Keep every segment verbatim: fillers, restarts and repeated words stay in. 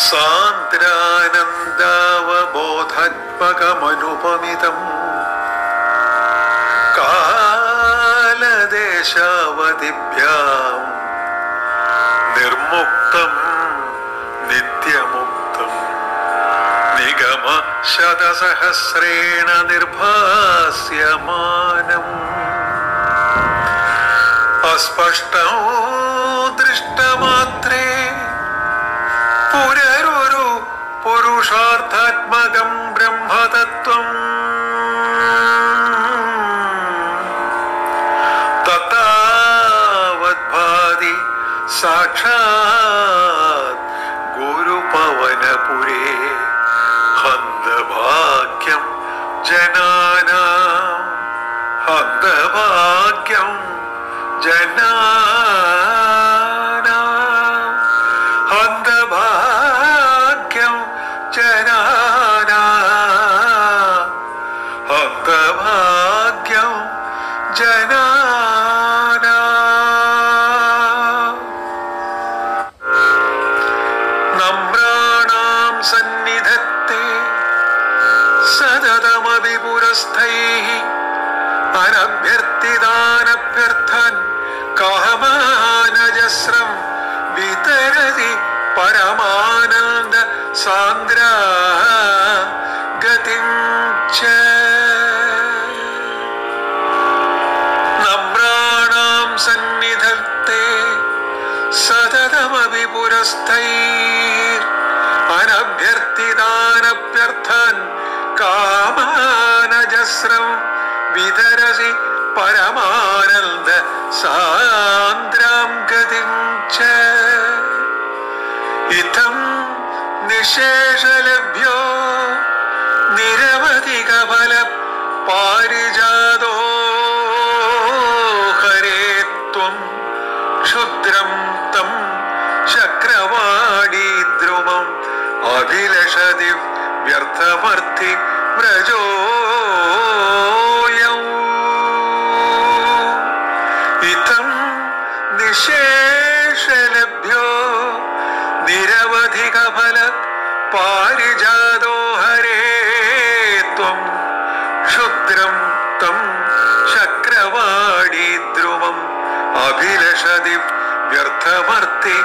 സാന്ദ്രാനന്ദാവബോധാത്മകമനുപമിതം കാലദേശാവധിഭ്യാം നിർമുക്തം നിത്യമുക്തം നിഗമ ശതസഹസ്രേണ നിർഭാസ്യമാനം അസ്പഷ്ടം ദൃഷ്ടമാത്രേ പുനരൊരു പുരുഷാർത്ഥാത്മകം ബ്രഹ്മതത്വം തത്താവദ്ഭാതി സാക്ഷാത് ഗുരുപവനപുരേ ഹന്തഭാഗ്യം ജനാനാം ഹന്തഭാഗ്യം ജനാനാം ഹന്തഭാഗ്യം ജനാനാം ഹന്തഭാഗ്യം ജനാനാം നമ്രാണാം സന്നിധത്തെ സതതമപി പുരസ്ഥൈഃ അനഭ്യർത്ഥിതാനഭ്യർത്ഥൻ കാമാനജസ്രം വിതരതി പരമാനന്ദ സാന്ദ്ര ഗതിം ച നമ്രാണാം സന്നിധത്തെ സതതമപി പുരസ്ഥൈഃ അനഭ്യർത്ഥിതാനഭ്യർത്ഥൻ കാമാനജസ്രം വിതരസി പരമാനന്ദ സാന്ദ്രാം ഗതിം ച ഇതം നിശേഷലഭ്യോ നിരവധിക ഫല പാരിജാതോ ഹരേ ത്വം ക്ഷുദ്രം തം ശക്രവാണീ ദ്രുമം അഭിലഷതി വ്യർത്ഥമർത്ഥി വ്രജോയം ഇതം നിശേഷലഭ്യോ നിരവധിക ഫല പാരിജാതോ ഹരേ ത്വം ക്ഷുദ്രം തം ശക്രവാണീ ദ്രുമം അഭിലഷതി വ്യർത്ഥമർത്ഥി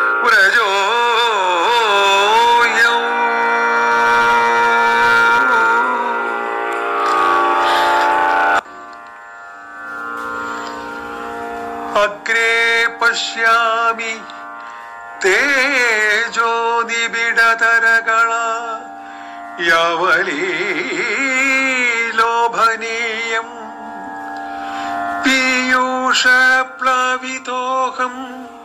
വ്രജോയം അഗ്രേ പശ്യാമി തേജോ നിബിഡതരകള യാവലീലോഭനീയം പീയൂഷപ്ലവിതോഹം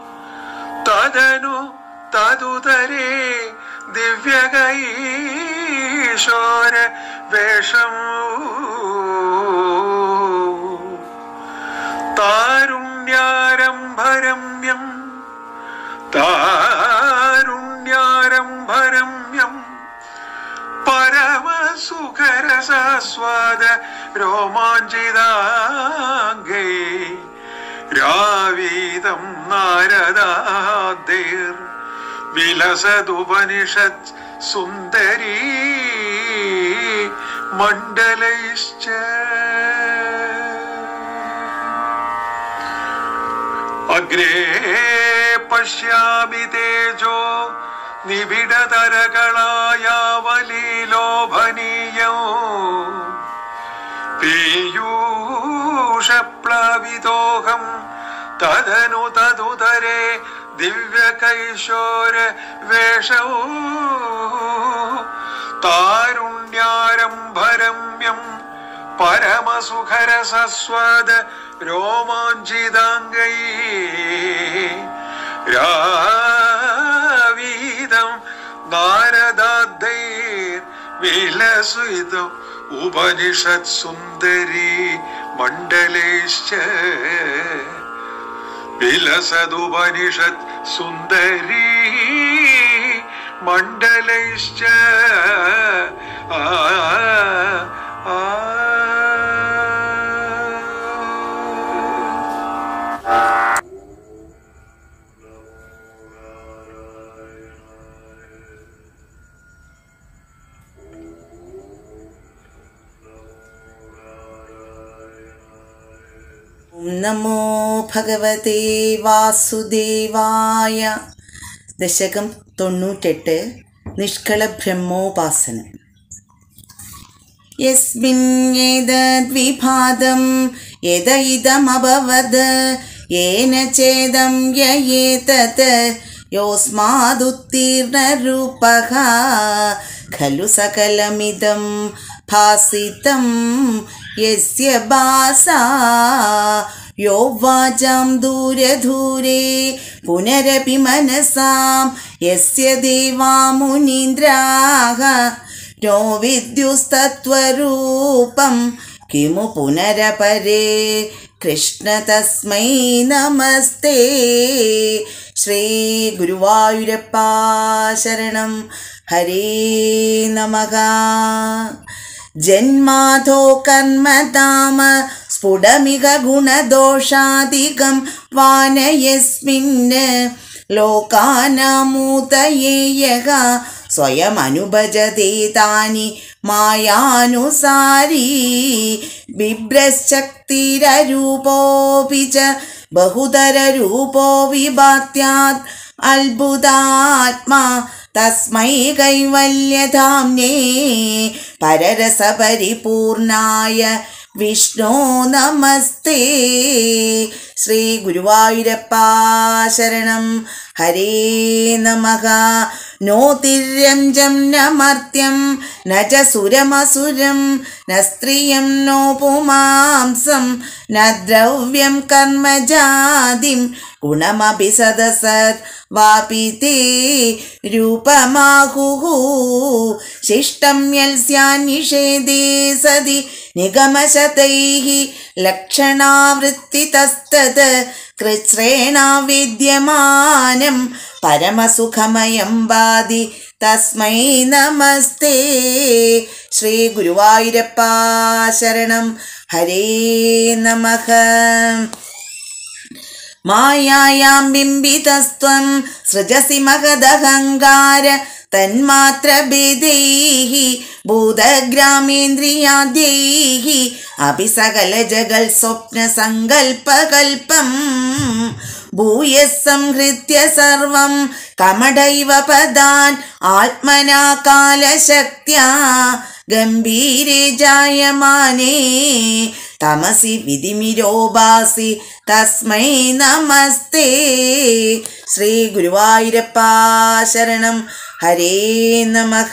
തദനു തദുദരേ ദിവ്യഗൈശോര വേഷം താരുണ്യാരംഭരമ്യം താരുണ്യാരംഭരമ്യം പരമസുഖരസാസ്വാദ രോമാഞ്ചിതാംഗൈ രാവീതം നാരദാദിർ വിലസതുപനിഷത് സുന്ദരീ മണ്ഡലൈശ്ച അഗ്രേ പശ്യാമി തേജോ നിബിഡതരകളായാവലീലോഭനീയോ പീയൂഷപ്ലവിതോഹം തദനു തദുദരേ ദിവ്യകൈശോര വേഷോ താരുണ്യാരംഭരമ്യം പരമസുഖരസസ്വാദ രോമാഞ്ചിതാംഗൈ രാവീതം നാരദാദൈർ വിലസിതം ഉപനിഷത് സുന്ദരീ മണ്ഡലേശ്ച വിലസതുപനിഷത് സുന്ദരീ മണ്ഡലേശ്ച ആ ആ നമോ ഭഗവതേ വാസുദേവായ. ദശകം തൊണ്ണൂറ്റെട്ട്. നിഷ്കള ബ്രഹ്മോപാസന. യസ്മിന്നേതദ്വിഭാതം യദ ഇദമഭവത് യേന ചേദം യേതത് യോസ്മാദുത്തീർണരൂപഃ ഖലു സകലമിദം ഭാസിതം യസ്യ ഭാസാ യോ വാചാം ദൂരെ ദൂരെ പുനരപി മനസാം യസ്യ ദേവാ മുനീന്ദ്രാഃ നോ വിദ്യുസ്തത്വരൂപം കിമു പുനരപരേ കൃഷ്ണ തസ്മൈ നമസ്തേ. ശ്രീ ഗുരുവായൂരപ്പ ശരണം. ഹരേ നമഃ. ജന്മാധോ കർമ്മതാമ സ്ഫുടമിക ഗുണദോഷാധികം വാനയസ്മിന് ലോകാനാമൂതയേ യഃ സ്വയമനുഭജതേ താനി മായാനുസാരീ ബിഭ്രശക്തിരൂപോപി ച ബഹുതരരൂപോ വിഭാത്യാത് അത്ഭുതാത്മാ തസ്മൈ കൈവല്യധാംനേ പരരസപരിപൂർണായ വിഷ്ണോ നമസ്തേ. ശ്രീ ഗുരുവായൂരപ്പ ശരണം. ഹരേ നമഃ. നോ തിര്യഞ്ജം ന മർത്യം ന ച സുരമസുരം ന സ്ത്രിയം നോ പുമാംസം ന ദ്രവ്യം കർമ്മജാതിം ഗുണമപി സദസത് വാപി തേ രൂപമാഹുഃ. ശിഷ്ടം യൽസ്യാന്നിഷേധേ സതി നിഗമശതൈഃ ലക്ഷണാവൃത്തിതസ്തത് കൃച്ഛ്രേണാ വിദ്യമാനം പരമസുഖമയം വാദി തസ്മൈ നമസ്തേ. ശ്രീ ഗുരുവായൂരപ്പ ശരണം. ഹരേ നമഃ. മായായാം ബിംബിതസ്ത്വം സൃജസി മഹദഹങ്കാര തന്മാത്രഭേദൈഃ ഭൂതഗ്രാമേന്ദ്രിയാദ്യൈഃ അപി സകലജഗൽ സ്വപ്നസങ്കൽപ്പകൽപ്പം ഭൂയഃ സംഹൃത്യ സർവം കമഠൈവ പദാൻ ആത്മനാ കാലശക്ത്യാ ഗംഭീരേ ജായമാനേ തമസി വിധിമിരോഭാസി തസ്മൈ നമസ്തേ. ശ്രീ ഗുരുവായൂരപ്പ ശരണം. ഹരേ നമഃ.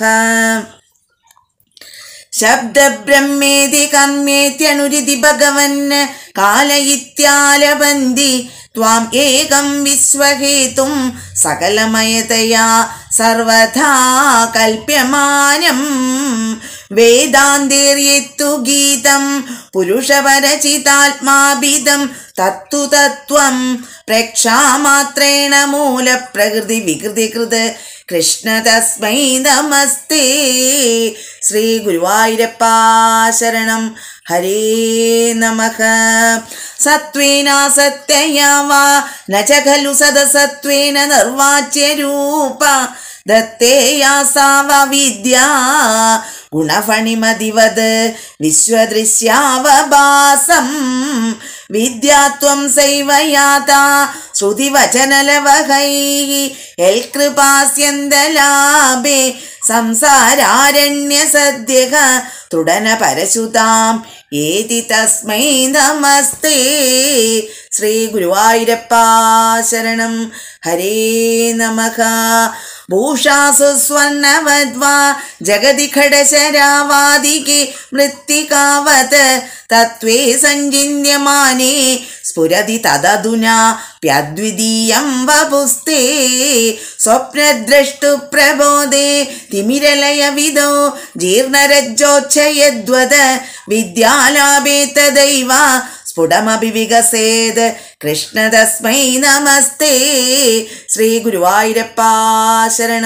ശബ്ദബ്രഹ്മേതി കർമ്മേത്യനുരിതി ഭഗവൻ കാലയിത്യാലബന്തി ത്വാം ഏകം വിശ്വഹേതും സകലമയതയാ സർവഥാ കൽപ്യമാനം വേദാന്തേർയെത്തു ഗീതം പുരുഷപരചിതാത്മാഭിദം തത്തു തത്വം പ്രേക്ഷാമാത്രേണ മൂലപ്രകൃതി വികൃതികൃത് കൃഷ്ണ തസ്മൈ നമസ്തേ. ശ്രീ ഗുരുവായൂരപ്പ ശരണം. ഹരേ നമഃ. സത്വേന സത്യയാ വാ ന ച ഖലു സദസത്വേന നിർവാച്യരൂപ ദത്തേയാ സാ വാ വിദ്യാ ഗുണഫണിമതിവത് വിശ്വദൃശ്യാവഭാസം വിദ്യാത്വം സൈവ യാതാ ശ്രുതിവചനലവഹൈഃ യൽകൃപാസ്യന്തലാഭേ സംസാരാരണ്യ സദ്യഃ തുടന പരശുതാം ഏതി തസ്മൈ നമസ്തേ. ശ്രീ ഗുരുവായൂരപ്പ ശരണം. ഹരേ നമഃ. ഭൂഷാസു സ്വർണവദ്വാ ജഗതി ഖഡശരാവാദികെ മൃത്തികാവത് തത്വേ സഞ്ചിന്യമാനേ സ്ഫുരതി തദധുനാ പ്യദ്വിതീയം വപുസ്തേ സ്വപ്നദ്രഷ്ടു പ്രബോധേ തിമിരലയവിദോ ജീർണരജ്ജോച്ഛയദ്വദ വിദ്യാലാഭേ തദൈവ സ്ഫുടമപി വികസേത് കൃഷ്ണ തസ്മൈ നമസ്തേ. ശ്രീ ഗുരുവായൂരപ്പ ശരണം.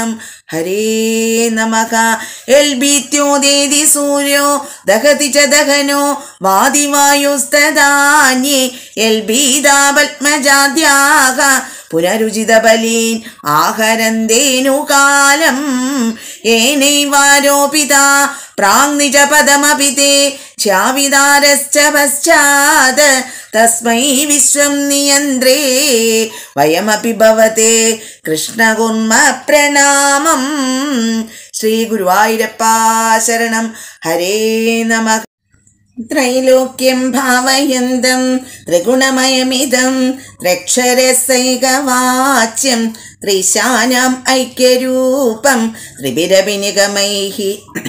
ഹരേ നമഃ. എൽബീത്യോദേതി സൂര്യോ ദഹതി ച ദഹനോ വാദിവായുസ്തദാന്യേ എൽബീതാ പത്മജാദ്യാഃ പുനരുചിതബലീൻ ആഹരന്തേനുകാലം ഏനൈവാരോപിതാ പ്രാങ്നിജപദമപി തേ ഛാവിതാരശ്ച പശ്ചാത് തസ്മൈ വിശ്വം നിയന്ത്രേ വയമപി ഭവതേ കൃഷ്ണകുർമ പ്രണാമം. ശ്രീ ഗുരുവായൂരപ്പ ശരണം. ഹരേ നമഃ. ത്രൈലോക്യം ഭാവയന്തം ത്രിഗുണമയമിദം ത്രക്ഷരസൈകവാച്യം ത്രിശാനാം ഐക്യരൂപം ത്രിഭിരഭിനിഗമൈഃ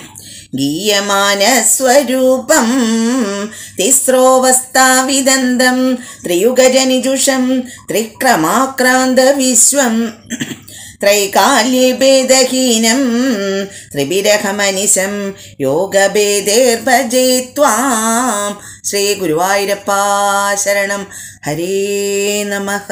ഗീയമാനസ്വരൂപം തിസ്രോവസ്ഥാവിദന്തം ത്രിയുഗജനിജുഷം ത്രിക്രമാക്രാന്തവിശ്വം ത്രൈകാല്യേ ഭേദഹീനം ത്രിഭിരഹമനിശം യോഗഭേദേർഭജേ ത്വാം. ശ്രീ ഗുരുവായൂരപ്പ ശരണം. ഹരേ നമഃ.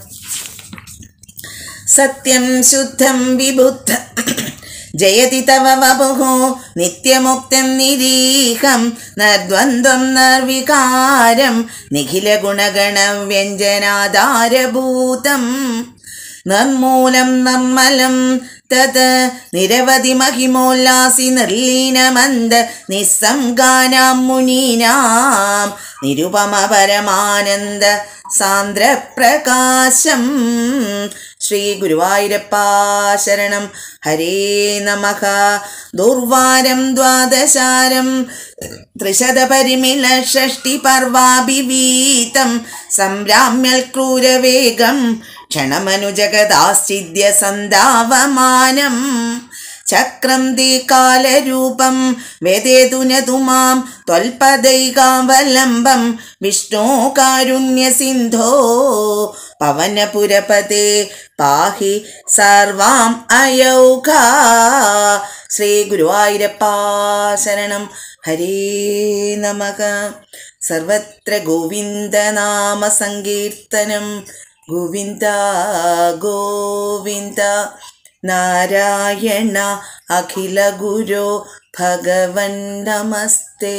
സത്യം ശുദ്ധം വിബുദ്ധ ജയതി തവ വപുഃ നിത്യമുക്തം നിരീഹം നദ്വന്ദ്വം നിർവികാരം നിഖില ഗുണഗണ വ്യഞ്ജനാധാരഭൂതം നിർമൂലം നിർമ്മലം തത് നിരവധി മഹിമോല്ലാസി നിർലീനമന്ദ നിസ്സംഗാനാം മുനീനാം നിരുപമ പരമാനന്ദ സാന്ദ്രപ്രകാശം. ശ്രീ ഗുരുവായൂരപ്പ ശരണം. ഹരേ നമഃ. ദുർവാരം ദ്വാദശാരം ത്രിശതപരിമില ഷഷ്ടി പർവാഭിവീതം സംരാമ്യൽ ക്രൂരവേഗം ക്ഷണമനുജഗദാശ്ചിദ്യ സന്ധാവമാനം ചക്രം ദീകാലരൂപം വേദേതുനതു മാം ത്വൽപദൈകാവലംബം വിഷ്ണോ കാരുണ്യസിന്ധോ പവനപുരപതേ പാഹി സർവാം അയൗഘാ. ശ്രീ ഗുരുവായൂരപ്പ ശരണം. ഹരേ നമഃ. സർവത്ര ഗോവിന്ദനാമ സങ്കീർത്തനം. ഗോവിന്ദ ഗോവിന്ദ നാരായണ അഖില ഗുരോ ഭഗവൻ നമസ്തേ.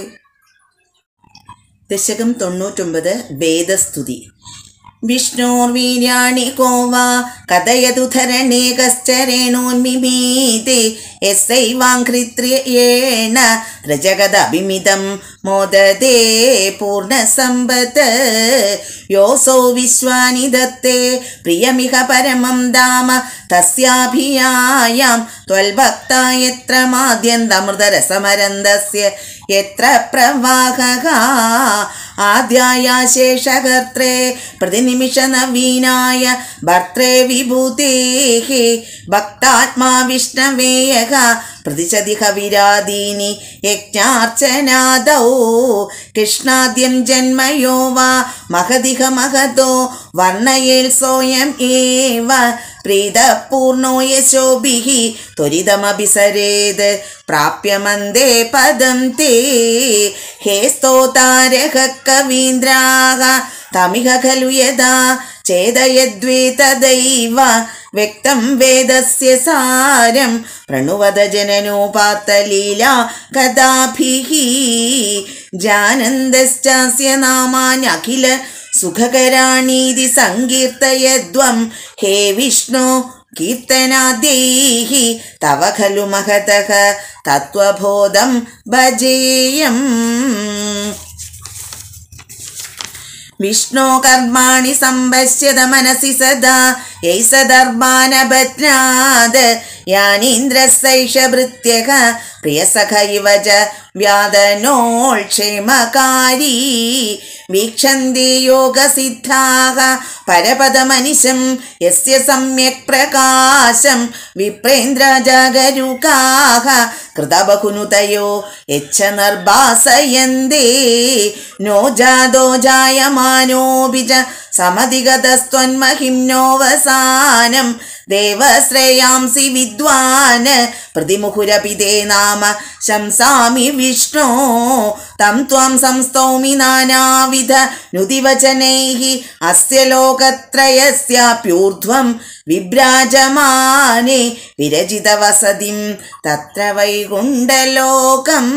ദശകം തൊണ്ണൂറ്റൊമ്പത്. വേദസ്തുതി. വിഷ്ണോർവീര്യാണി കോ വാ കഥയതു ധരണേ കശ്ചരേണോന്മിമീതേ യസ്സൈവാംഘ്രിത്യേണ രജഗദഭിമിതം മോദതേ പൂർണ്ണസമ്പത്ത് യോസോ വിശ്വാനി ദത്തേ പ്രിയമിഹ പരമം ധാമ തസ്യാഭിയായാം ത്വൽഭക്താ യത്ര മാദ്യന്തമൃതരസമരന്തസ്യ യത്ര പ്രവാഹഃ ആദ്യായ ശേഷകർത്രേ പ്രതിനിമിഷ നവീനായ ഭർത്രേ വിഭൂതേഃ ഭക്താത്മാ വിഷ്ണവേയഃ പ്രതിശതിഹ വിരാദീനി യജ്ഞാർച്ചനാദൗ കൃഷ്ണാദ്യം ജന്മയോ വാ മഹതിഹ മഹതോ വർണ്ണയേൽ സോയം ഏവ പ്രീതപൂർണോ യശോഭിഃ ത്വരിതമഭിസരേത് പ്രാപ്യമന്ദേ പദം തേ ഹേ സ്തോതാരഃ കവീന്ദ്രാः തമിഹ ഖലു യദാ ചേതയദ്വേതദൈവ വ്യക്തം വേദസ്യ സാരം പ്രണുവദ ജനനോപാത്തലീലാ കഥാഭിഃ ജാനന്ദശ്ചാസ്യ നാമാനി അഖില സുഖകരാണീതി സങ്കീർത്തയധ്വം ഹേ വിഷ്ണു കീർത്തനാദ്യൈഃ തവ ഖലു മഹതഃ തത്വബോധം ഭജേയം. വിഷ്ണോ കർമാണി സംപശ്യത മനസി സദാ യൈ സദർഭാനബധ്നാത് യാനീന്ദ്രസൈഷ ഭൃത്യഃ പ്രിയസഖ ഇവ ച വ്യാദനോൾ ക്ഷേമകാരീ വീക്ഷന്തി യോഗസിദ്ധാഃ പരപദമനിശം യസ്യ സമ്യക് പ്രകാശം വിപ്രേന്ദ്രജാഗരൂകാഃ കൃതബഹുനുതയോ യച്ഛ നിർഭാസയന്തേ നോ ജാതോ ജായമാനോപി ച സമധിഗതസ്ത്വന്മഹിംനോവസാനം ദേവശ്രേയാംസി വിദ്വാൻ പ്രതിമുഹുരപി തേ നാമ ശംസാമി വിഷ്ണോ തം ത്വം സംസ്തൗമി നാനാവിധ നുതിവചനൈഃ അസ്യ ലോകത്രയസ്യാപ്യൂർധ്വം വിഭ്രാജമാനെ വിരജിതവസതിം തത്ര വൈകുണ്ഠലോകം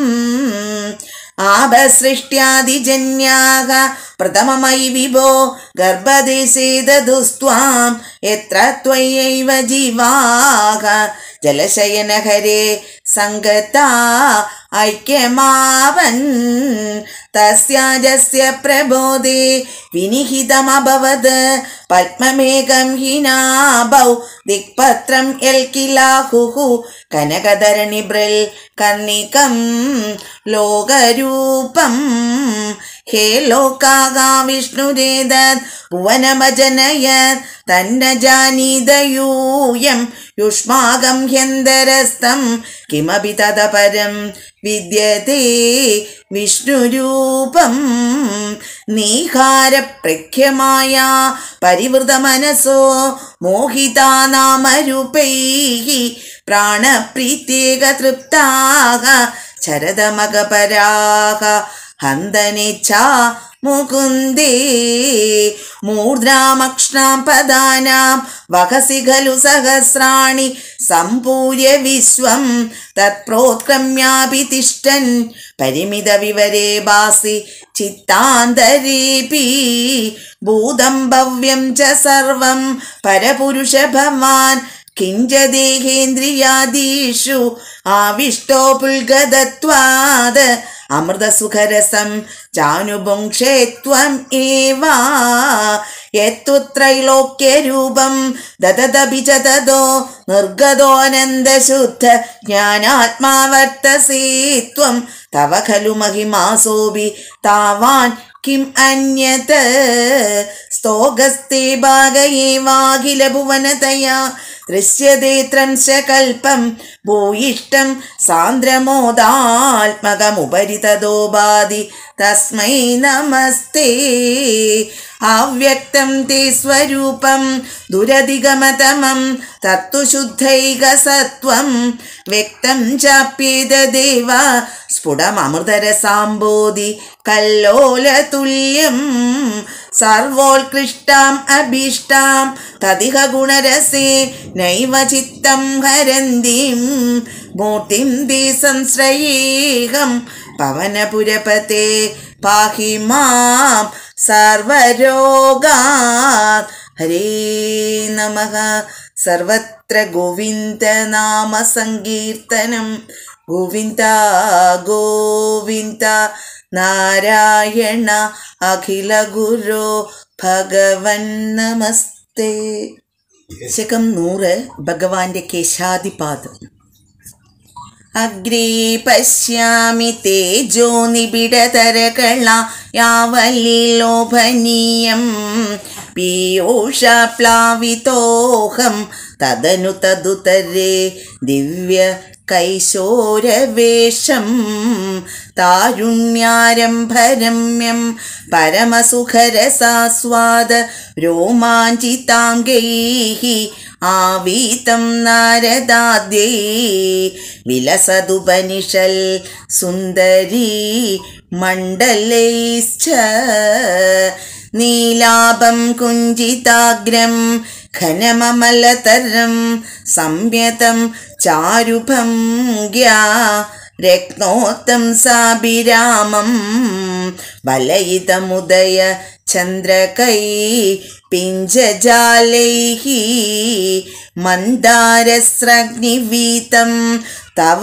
ആഭസൃഷ്ട്യാദിജന്യാഃ പ്രഥമമയി വിഭോ ഗർഭദേശേ ദദുസ്ത്വാം യത്ര ത്വയൈവ ജീവാഃ ജലശയനഹരേ സംഗതാ ഐക്യമാവൻ തസ്യാജസ്യ പ്രബോധേ വിനിഹിതമഭവത് പത്മമേഘം ഹിനാഭൗ ദിക്പത്രം യൽക്കിലാഹുഃ കനകധരണിഭൃൽ കർണികം ലോകരൂപം ഹേ ലോകാഃ വിഷ്ണുരേതത് ഭുവനമജനയത് തന്ന ജാനീതയൂയം യുഷ്മാകം ഹ്യന്തരസ്തം കിമപി തദപരം വിദ്യതേ വിഷ്ണുരൂപം നീഹാരപ്രഖ്യമായ പരിവൃതമനസോ മോഹിതാ നാമരൂപൈഃ പ്രാണപ്രീത്യേക തൃപ്താഃ ചരതമകപരാഃ ഹന്തനേച്ഛാ മുകുന്ദേ മൂർധ്രാമക്ഷ്ണാം പദാനാം വഹസി ഖലു സഹസ്രാണി സംപൂര്യ വിശ്വം തത്പ്രോത്ക്രമ്യാപി തിഷ്ഠൻ പരിമിത വിവരേ ഭാസി ചിത്താന്തരേപി ഭൂതം ഭവ്യം ച സർവം പരപുരുഷ ഭവാൻ കിഞ്ചദേഹേന്ദ്രിയാദീഷു ആവിഷ്ടോ പുൽഗതത്വാത് അമൃതസുഖരസം ചാനുഭുങ്ക്ഷേ ത്വം ഏവ യത്ത്രൈലോക്യരൂപം ദദദപി ച തദോ നിർഗതോനന്ദശുദ്ധ ജ്ഞാനാത്മാവർത്തസേ ത്വം തവ ഖലു മഹിമാസോപി താവാൻ കിം അന്യത് സ്തോകസ്തേ ഭാഗയേവാഖില ഭുവനതയാ ദൃശ്യതേ ത്രംശ കൽപ്പം ഭൂയിഷ്ടം സാന്ദ്രമോദാത്മകമുപരി തദോപാധി തസ്മൈ നമസ്തേ അവ്യക്തം തേ സ്വരൂപം ദുരധിഗമതമം തത്തു ശുദ്ധൈക സത്വം വ്യക്തം ചാപ്യേതദേവ സ്ഫുടമമൃതരസാംബോധി കല്ലോലതുല്യം സർവോത്കൃഷ്ടാം അഭീഷ്ടാം തദിഹ ഗുണരസേ നൈവ ചിത്തം ഹരന്തിം മൂർത്തിം തേ സംശ്രയേഹം പവനപുരപതേ പാഹി മാം സർവരോഗാത്. ഹരേ നമഃ. സർവത്ര ഗോവിന്ദനാമ സങ്കീർത്തനം. ഗോവിന്ദ ഗോവിന്ദ നാരായണ അഖില ഗുരോ ഭഗവൻ നമസ്തേ. ശകം നൂറ്. ഭഗവാന്റെ കേശാദിപാദം. അഗ്രേ പശ്യാമി തേജോ നിബിഡതരകള യാവല്ലോഭനീയം പീയൂഷപ്ലാവിതോഹം തദനു തദുതരേ ദിവ്യ കൈശോരവേഷം താരുണ്യാരംഭരമ്യം പരമസുഖരസാസ്വാദ രോമാഞ്ചിതാംഗൈഃ ആവീതം നാരദാദ്യൈ വിലസതുപനിഷൽ സുന്ദരീ മണ്ഡലൈശ്ച നീലാഭം കുഞ്ചിതാഗ്രം ഘനമമലതരം സംയതം ചാരുഭംഗ്യാ രത്നോത്തം സാഭിരാമം വലയിതമുദയ ചന്ദ്രകൈ പിഞ്ചജാലൈഃ മന്ദാരസ്രഗ്നിവീതം തവ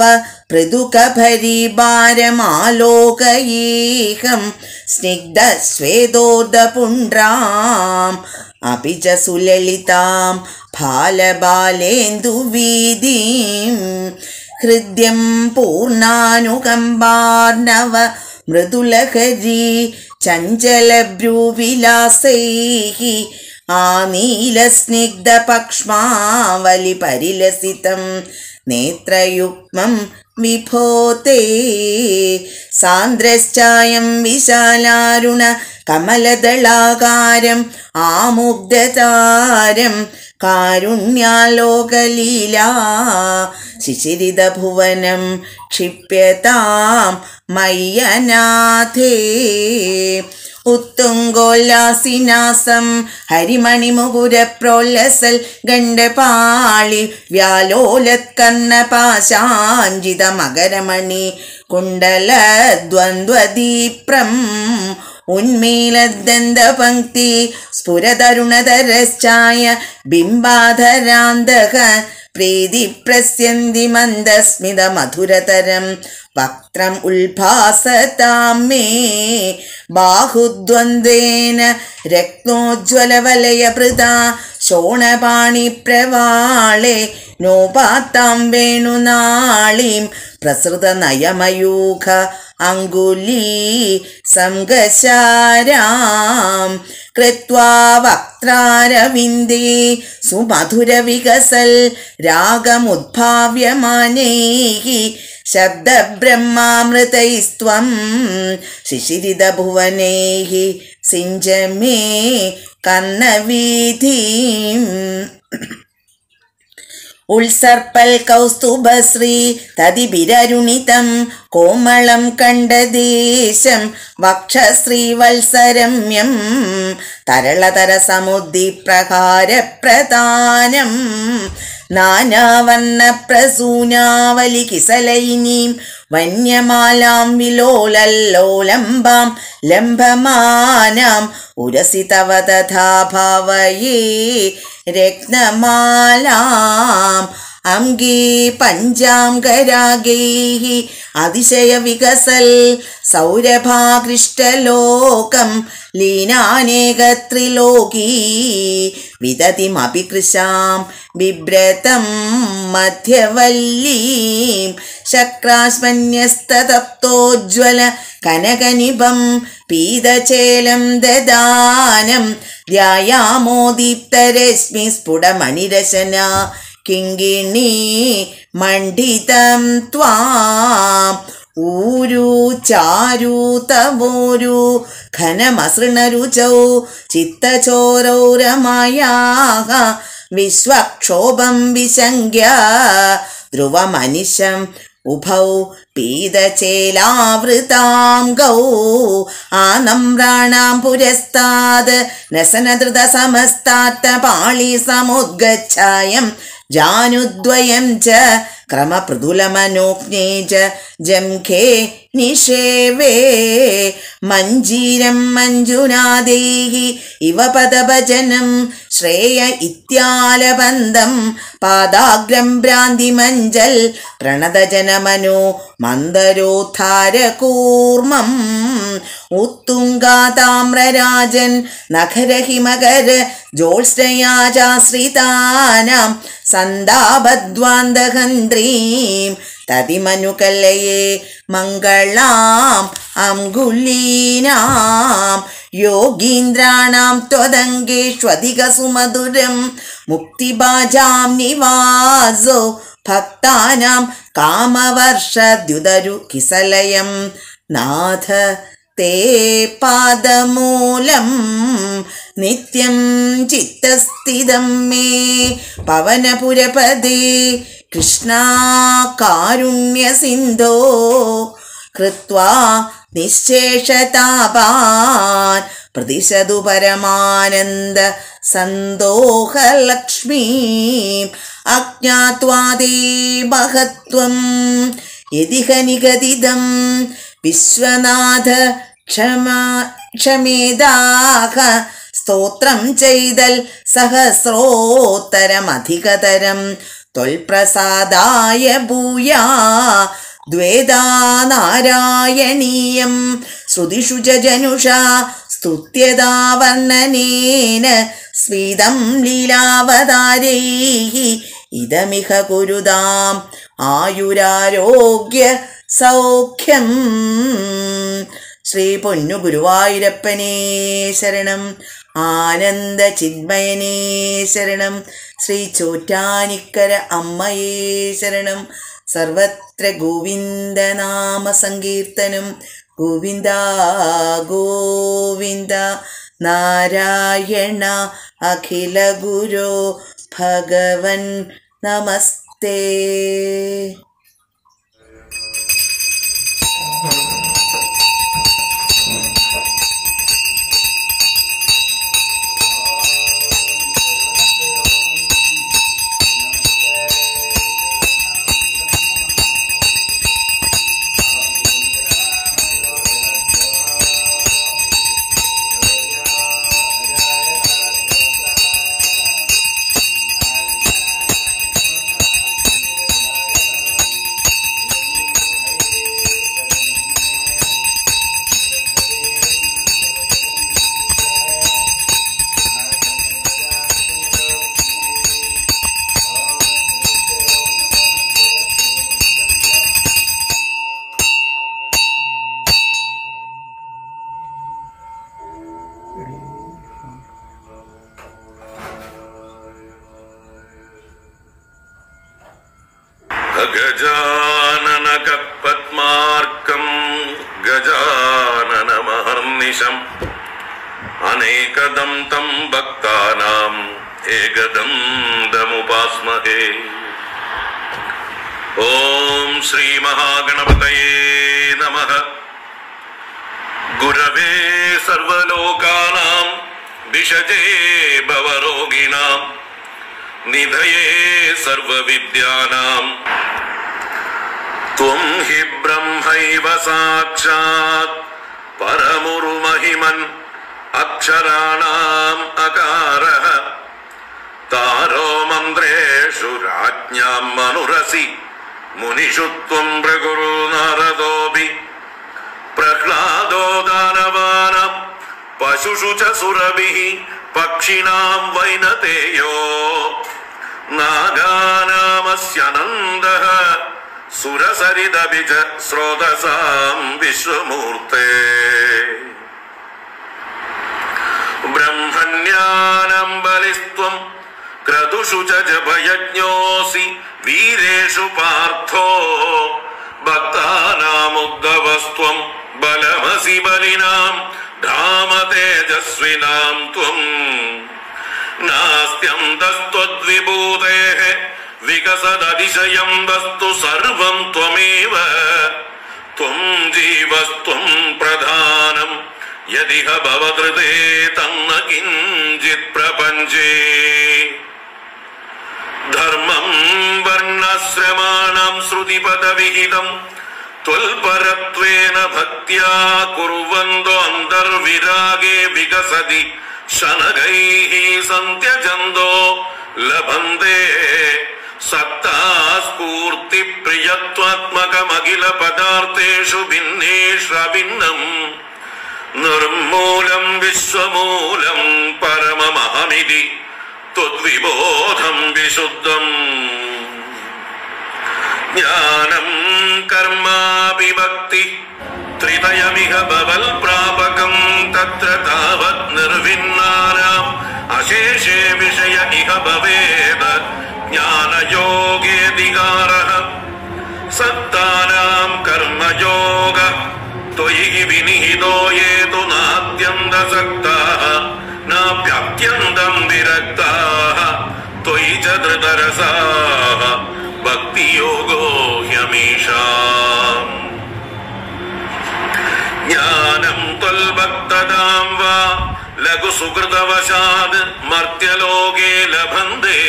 പൃഥുകഭരിഭാരമാലോകയേഹം സ്നിഗ്ധസ്വേദോർധപുണ്ഡ്രാം അപി ച സുലളിതാം ബാലബാലേന്ദുവീതിം ഹൃദ്യം പൂർണ്ണാനുകമ്പാർണവ മൃദുലഹരി ചഞ്ചലഭ്രൂവിലാസൈഃ ആനീലസ്നിഗ്ധപക്ഷ്മാവലി പരിലസിതം നേത്രയുഗ്മം വിഭോതേ സാന്ദ്രശ്ചായം വിശാലാരുണ കമലദളാകാരം ആമുഗ്ധതാരം കാരുണ്യാലോകലീലാ ശിശിരിതഭുവനം ക്ഷിപ്യതാം മയ്യനാഥേ ഉത്തുംഗോല്ലാസിനാസം ഹരിമണിമുകുരപ്രോല്ലസൽ ഗണ്ഡപാളി വ്യാലോലത്കർണപാശാഞ്ചിത മകരമണി കുണ്ടലദ്വന്ദ്വദീപ്രം ഉന്മീലദന്തപംക്തി സ്ഫുരതരുണതരശ്ചായ ബിംബാധരാന്തക പ്രീതി പ്രസ്യന്തി മന്ദസ്മിത മധുരതരം വക്ത്രം ഉൽഭാസതാം മേ ബാഹുദ്വന്ദ്വേന രത്നോജ്വലവലയഭൃതാ ശോണപാണി പ്രവാളെ നോപാത്താം വേണുനാളീം പ്രസൃത നയമയൂഖ അങ്കുലീ സംഗശാരാം കൃത്വാ വക്ത്രാരവിന്ദേ സുമധുരവികസൽ രാഗമുദ്ഭാവ്യമാനൈഃ ശബ്ദബ്രഹ്മാമൃതൈസ്ത്വം ശിശിരിതഭുവനൈഃ സിഞ്ച മേ കർണവീഥീം ഉത്സർപ്പൽ കൗസ്തുഭശ്രീ തതിബിരരുണിതം കോമളം കണ്ഠദേശം വക്ഷശ്രീവത്സരമ്യം തരളതര സമുദ്ദിപ്രഹാരപ്രധാനം നാനാവർണ്ണ പ്രസൂനാവലി കിസലൈനീം വന്യമാലാം വിലോലല്ലോലംബാം ലംബമാനാം ഉരസി തവ തഥാ ഭാവയേ രത്നമാലാം അംഗീ പഞ്ചാംഗരാഗൈഃ അതിശയ വികസൽ സൗരഭാകൃഷ്ടലോകം ലീനാനേകത്രിലോകീ വിദതിമപി കൃശാം ബിഭ്രതം മധ്യവല്ലീം ശക്രാസ്മന്യസ്തതപ്തോജ്വല കനകനിഭം പീതചേലം ദദാനം ധ്യായാമോ ദീപ്തരശ്മി സ്ഫുടമണിരശന കിങ്കിണീ മണ്ഡിതം ത്വാം ഊരു ചാരു തവോരു ഘനമസൃണരുചൗ ചിത്തചോരൗരമായാഃ വിശ്വക്ഷോഭം വിശങ്ക്യ ധ്രുവമനിശം ഉഭൗ പീതചേലാവൃതാം ഗൗ ആനമ്രാണാം പുരസ്താദ് നസനധൃത സമസ്താത്ത പാളി സമുദ്ഗച്ഛായം ജാനുദ്വയം ച ക്രമപൃഥുലമനോജ്ഞേ ച ജംഘേ നിഷേവേ മഞ്ജീരം മഞ്ജുനാദൈഃ ഇവ പദഭജനം ശ്രേയ ഇത്യാലബന്ധം പാദാഗ്രം ഭ്രാന്തിമഞ്ജൽ പ്രണതജനമനോ മന്ദരോദ്ധാരകൂർമ്മം ഉത്തുംഗാതാമ്രരാജൻ നഖരഹിമകര ജ്യോത്സ്നയാചാശ്രിതാനാം സന്താപദ്വാന്തഹന്ത്രീം തതിമനുകലയെ മംഗളാം അംഗുലീനാം യോഗീന്ദ്രാണാം ത്വദംഗേഷ്വധിക സുമധുരം മുക്തിഭാജാം നിവാസോ ഭക്താനാം കാമവർഷദ്യുതരു കിസലയം നാഥ തേ പാദമൂലം നിത്യം ചിത്തസ്ഥിതം മേ പവനപുരപദേ കൃഷ്ണാ കാരുണ്യസിന്ധോ കൃത്വാ നിശ്ശേഷതാപാൻ പ്രതിശതു പരമാനന്ദ സന്തോഹലക്ഷ്മീ അജ്ഞാത്വാദേ മഹത്വം യതിഹ നിഗദിതം വിശ്വനാഥ ക്ഷമാ ക്ഷമേദാഹ സ്തോത്രം ചെയ്തൽ സഹസ്രോത്തരമധികതരം ത്വൽപ്രസാദായ ഭൂയാ ദ്വേദാ നാരായണീയം ശ്രുതിഷു ജനുഷാ സ്തുത്യതാ വർണ്ണനേന സ്ഫീതം ലീലാവതാരൈഃ ഇദമിഹ കുരുതാം ആയുരാരോഗ്യ സൗഖ്യം. ശ്രീ പൊന്നു ഗുരുവായൂരപ്പനേ ശരണം, ആനന്ദ ചിന്മയനേ ശരണം, ശ്രീ ചോറ്റാനിക്കര അമ്മയേ ശരണം. സർവത്ര ഗോവിന്ദനാമ സങ്കീർത്തനം, ഗോവിന്ദ ഗോവിന്ദ നാരായണ അഖില ഗുരോ ഭഗവൻ നമസ്തേ. ഗജാനനകപത്മാർക്കം ഗജാനനമഹർനിശം അനേകദം തം ഭക്താനാം ഏകദന്തമുപാസ്മഹേ. ഓം ശ്രീ മഹാഗണപതയേ നമഃ. ഗുരവേ സർവലോകാനാം വിഷജേ ഭവരോഗിണാം നിധയേ സർവവിദ്യാനാം ത്വം ഹി ബ്രഹ്മൈവ സാക്ഷാത് പരമുരുമഹിമൻ അക്ഷരാണാം അകാരഃ താരോ മന്ത്രേഷു രാജ്ഞാം മനുരസി മുനിഷു ത്വം പ്രകുരു നാരദോപി പ്രഹ്ലാദോ ദാനവാനാം പശുഷു ച സുരഭിഃ പക്ഷിണാം വൈനതേയോ നാഗാനാമസ്യനന്ദഃ സുരസരിദപി ച സ്രോതസാം വിശ്വമൂർത്തേ. ബ്രഹ്മണ്യാനാം ബലിസ്ത്വം ക്രതുഷു ച ജപയജ്ഞോऽസി വീരേഷു പാർത്ഥോ ഭക്താനാമുദ്ധവസ്ത്വം ബലമസി ബലിനാം ധാമ തേജസ്വിനാം ത്വം നാസ്ത്യന്തസ്ത്വദ്വിഭൂതേഃ വികസദതിശയം വസ്തു സർവം ത്വമേവ ത്വം ജീവസ്ത്വം പ്രധാനം യദിഹ ഭവതൃതേ തന്ന കിഞ്ചിത് പ്രപഞ്ചേ. ധർമ്മം വർണ്ണാശ്രമാണാം ശ്രുതിപദവിഹിതം ത്വൽപരത്വേന ഭക്ത്യാ കുർവന്തോ അന്തർവിരാഗേ വികസതി ശനകൈഃ സന്ത്യജന്തോ ലഭന്തേ സത്താ സ്ഫൂർത്തി പ്രിയത്വാത്മകമഖില പദാർത്ഥേഷു ഭിന്നേഷ്വഭിന്നം നിർമൂലം വിശ്വമൂലം പരമമഹമിതി ത്വദ്വിബോധം വിശുദ്ധം. ജ്ഞാനം കർമാപി ഭക്തി ത്രിതയമിഹ ഭവൽ പ്രാപകം തത്ര താവത് നിർവിന്നാനാം അശേഷേ വിഷയ ഇഹ ഭവേത് ജ്ഞാനയോഗേധികാരഃ സത്താനാം കർമ്മയോഗ ത്വയി വിനിഹിതോ യേതു നാദ്യന്തസക്താഃ നാപ്യത്യന്തം വിരക്താഃ ത്വയി ച ധൃതരസാഃ ഭക്തിയോഗോ ഹ്യമീഷാം. ജ്ഞാനം ത്വൽഭക്തതാം വാ ലഘുസുകൃതവശാത് മർത്യലോകേ ലഭന്തേ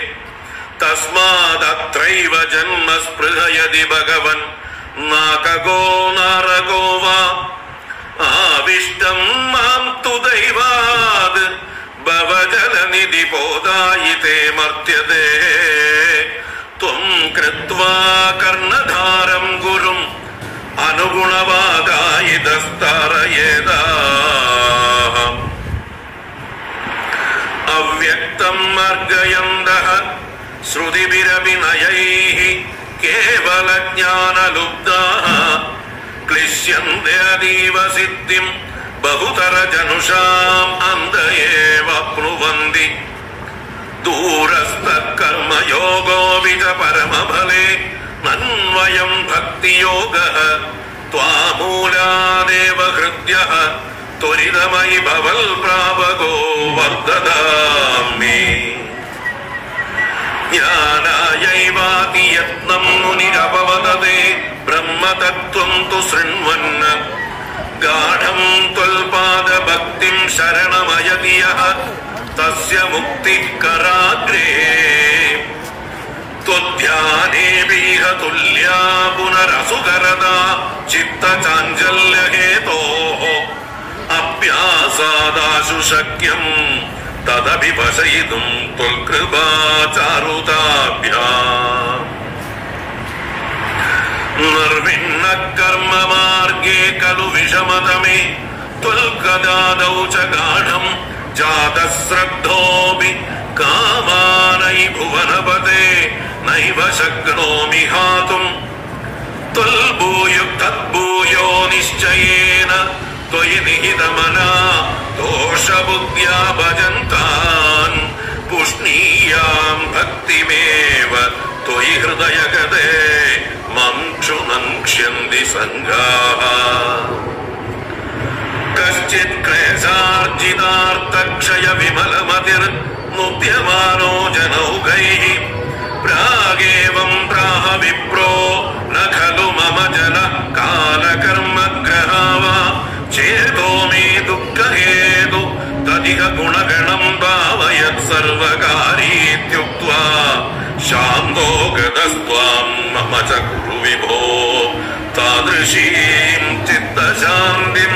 തസ്മാദത്രൈവ ജന്മ സ്പൃഹയതി ഭഗവൻ നാകഗോ നാരകോ വാ ആവിഷ്ടം മാം തു ദൈവാത് ഭവജലനിധി പോദായിതേ മർത്യതേ ത്വം കൃത്വാ കർണധാരം ഗുരും അനുഗുണവാദായിതസ്താരയേതാഃ. അവ്യക്തം മർഗയന്തഃ ശ്രുതിഭിരഭിനയൈഃ കേവലജ്ഞാനലുബ്ധാഃ ക്ലിശ്യന്തെ അതീവ സിദ്ധിം ബഹുതര ജനുഷാം അന്ത ഏവ പ്നുവന്തി. ദൂരസ്ഥ കർമ്മയോഗോ വിജ പരമഫലേ നന്വയം ഭക്തിയോഗഃ ത്വാമൂലാദേവ ഹൃദ്യഃ ത്വരിതമയി ഭവൽ പ്രാപകോ വർദ്ധതാമി. ജ്ഞാനായൈവാതി യത്നം മുനിരപവദതേ ബ്രഹ്മതത്വം തു ശൃണ്വന്ന ഗാഢം ത്വൽപാദഭക്തിം ശരണമയതി യഃ തസ്യ മുക്തികരാഗ്രേ. ത്വധ്യാനേപീഹ തുല്യാ പുനരസുകരദാ ചിത്തചാഞ്ചല്യഹേതോഃ അഭ്യാസാദാശു ശക്യം തദപി വശയിതും ത്വൽകൃപാചാരുതാഭ്യാം. നിർവിണ്ണ കർമ്മമാർഗേ ഖലു വിഷമതമേ ത്വൽകദാദൗ ച ഗാഢം ജാതശ്രദ്ധോപി കാമാനൈ ഭുവനപതേ നൈവ ശക്നോമി ഹാതും. ത്വൽഭൂയോ തദ്ഭൂയോ നിശ്ചയേന ത്വയി നിഹിതമനാ ദോഷബുദ്ധ്യാ ഭജന്താൻ പുഷ്ണീയാം ഭക്തിമേവ ത്വയി ഹൃദയഗതേ മംക്ഷു നങ്ക്ഷ്യന്തി സംഘാഃ. കശ്ചിത് ക്ലേശാർജിതാർത്ഥക്ഷയ വിമലമതിർ മുപ്യമാനോ ജനൗഘൈഃ പ്രാഗേവം പ്രാഹ വിപ്രോ ന ഖലു മമ ജന കാലകർമ്മഗ്രഹാവ ചേതോ മേ ദുഃഖഹേതു തദിഹ ഗുണഗണം ഭാവയത് സർവകാരീത്യുക്ത്വാ ശാന്തോ ഗതസ്ത്വാം മമ ച കുരു വിഭോ താദൃശീം ചിത്തശാന്തിം.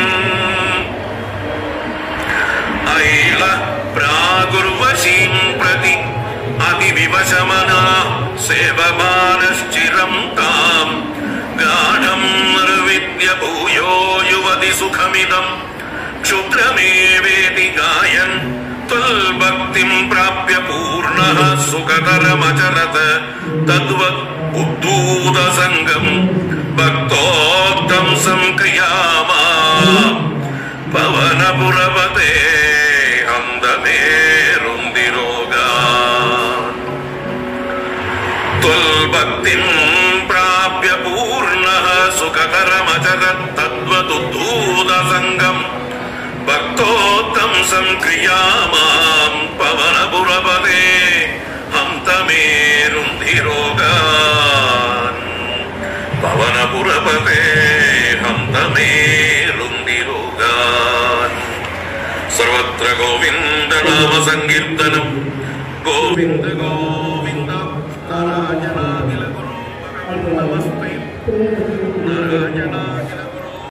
ഐള പ്രാഗുർവശീം പ്രതി അതിവിവശമനാ സേവമാനശ്ചിരം താം ഗാഢം നിർവിദ്യ ഭൂയോ യുവതി സുഖമിദം ക്ഷുദ്രമേവേതി ഗായൻ ത്വൽഭക്തിം പ്രാപ്യ പൂർണ്ണഃ സുഖകരമചരത് തദ്വത് ഉദ്ധൂതസംഗം ഭക്തോക്തം സംക്രിയാമാ പവനപുരപതേ ഹന്തമേരുന്തിരോഗാൻ. ത്വൽഭക്തിം പ്രാപ്യ പൂർണ്ണഃ സുഖകരമചരത് തദ്വതുദ്ധൂതസംഗം ഭക്തോത്തം സംക്രിയാമാം പവനപുരപതേ ഹന്തമേരുന്തിരോഗാൻ. പവനപുരപതേ ഹന്തമേരുന്തിരോഗാൻ. സർവത്ര ഗോവിന്ദ നാമ സങ്കീർത്തനം. ഗോവിന്ദ ഗോവിന്ദ നാരായണാഖില ഗുരു നമസ്തേ.